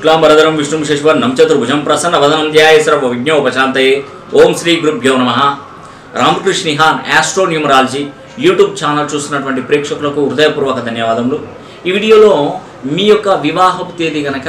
शुक्लांबरधरं विष्णुं शशिवर्णं चतुर्भुजं प्रसन्नवदनं ध्याये सर्वविघ्नोपशान्तये। ओम श्री गुरुभ्यो नमः। Ramakrishna Nihan astro numerology YouTube channel చూస్తున్నటువంటి ప్రేక్షకులకు హృదయపూర్వక ధన్యవాదములు। ఈ వీడియోలో మీ యొక్క వివాహపు తేదీ గనక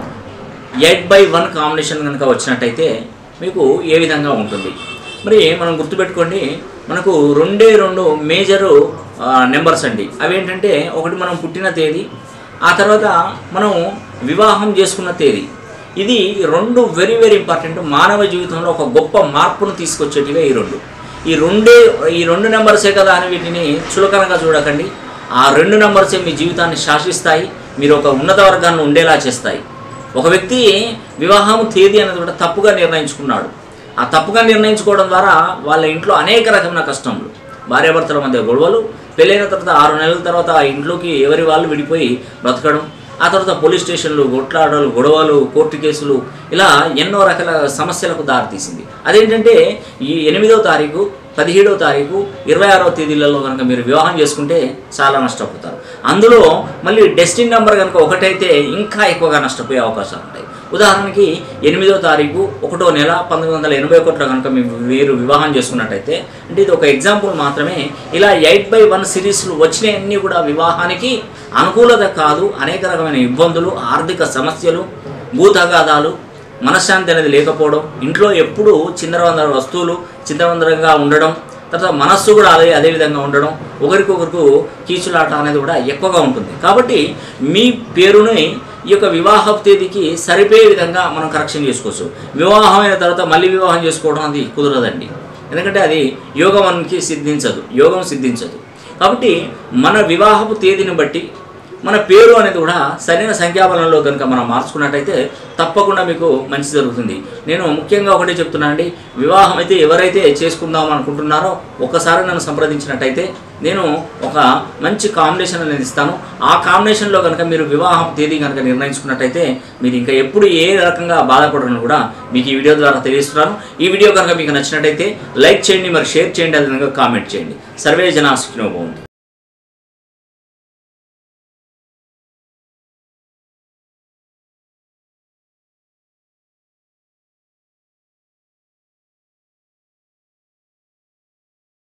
8/1 కాంబినేషన్ గనక వచ్చినట్టయితే మీకు ఏ విధంగా ఉంటుంది మరి మనం గుర్తుపెట్టుకోండి। మనకు రెండే రెండు మేజర్ నెంబర్స్ అండి। అవి ఏంటంటే ఒకటి మనం పుట్టిన తేదీ, ఆ తర్వాత మనం వివాహం చేసుకున్న తేదీ। ఇది రెండు వెరీ వెరీ ఇంపార్టెంట్। మానవ జీవితంలో ఒక గొప్ప మార్పును తీసుకొచ్చేటివే ఈ రెండు నెంబర్సే కదా అని వీటిని చులకనగా చూడకండి। ఆ రెండు నెంబర్సే మీ జీవితాన్ని శాసిస్తాయి, మీరు ఒక ఉన్నత వర్గాన్ని ఉండేలా చేస్తాయి। ఒక వ్యక్తి వివాహం తేదీ అనేది కూడా తప్పుగా నిర్ణయించుకున్నాడు। ఆ తప్పుగా నిర్ణయించుకోవడం ద్వారా వాళ్ళ ఇంట్లో అనేక రకమైన కష్టములు, భార్యాభర్తల మధ్య గొడవలు, పెళ్ళైన తర్వాత 6 నెలల తర్వాత ఆ ఇంట్లోకి ఎవరి వాళ్ళు విడిపోయి బ్రతకడం, ఆ తర్వాత పోలీస్ స్టేషన్లు, కొట్లాటలు, గొడవలు, కోర్టు కేసులు, ఇలా ఎన్నో రకాల సమస్యలకు దారితీసింది। అదేంటంటే ఈ 8వ తారీఖు, 17వ తారీఖు, 26వ తేదీలలో కనుక మీరు వివాహం చేసుకుంటే చాలా నష్టపోతారు। అందులో మళ్ళీ డెస్టినీ నెంబర్ కనుక ఒకటైతే ఇంకా ఎక్కువగా నష్టపోయే అవకాశాలు ఉంటాయి। ఉదాహరణకి 8వ తారీఖు 1వ నెల 1981లో కనుక మీరు వివాహం చేసుకున్నట్టయితే, అంటే ఇది ఒక ఎగ్జాంపుల్ మాత్రమే। ఇలా 8/1 సిరీస్లు వచ్చినవన్నీ కూడా వివాహానికి అనుకూలత కాదు। అనేక రకమైన ఇబ్బందులు, ఆర్థిక సమస్యలు, భూతగాదాలు, మనశ్శాంతి అనేది లేకపోవడం, ఇంట్లో ఎప్పుడు చిందరవందర వస్తువులు చిందరవందరంగా ఉండడం, తర్వాత మనస్సు కూడా అదే విధంగా ఉండడం, ఒకరికొకరికి కీచులాట అనేది కూడా ఎక్కువగా ఉంటుంది। కాబట్టి మీ పేరుని ఈ యొక్క వివాహపు తేదీకి సరిపోయే విధంగా మనం కరెక్షన్ చేసుకోవచ్చు। వివాహం అయిన తర్వాత మళ్ళీ వివాహం చేసుకోవడం అది కుదరదండి, ఎందుకంటే అది యోగం సిద్ధించదు। కాబట్టి మన వివాహపు తేదీని బట్టి మన పేరు అనేది కూడా సరైన సంఖ్యాబలంలో కనుక మనం మార్చుకున్నట్టయితే తప్పకుండా మీకు మంచి జరుగుతుంది। నేను ముఖ్యంగా ఒకటే చెప్తున్నానండి, వివాహం అయితే ఎవరైతే చేసుకుందాం అనుకుంటున్నారో ఒక్కసారి నన్ను సంప్రదించినట్టయితే నేను ఒక మంచి కాంబినేషన్ అనేది ఇస్తాను। ఆ కాంబినేషన్లో కనుక మీరు వివాహం తేదీ కనుక నిర్ణయించుకున్నట్టయితే మీరు ఇంకా ఎప్పుడు ఏ రకంగా బాధపడరని కూడా మీకు ఈ వీడియో ద్వారా తెలియజేస్తున్నాను। ఈ వీడియో కనుక మీకు నచ్చినట్టయితే లైక్ చేయండి, మరి షేర్ చేయండి, అదేవిధంగా కామెంట్ చేయండి। సర్వే జనా సుఖినో భవంతు।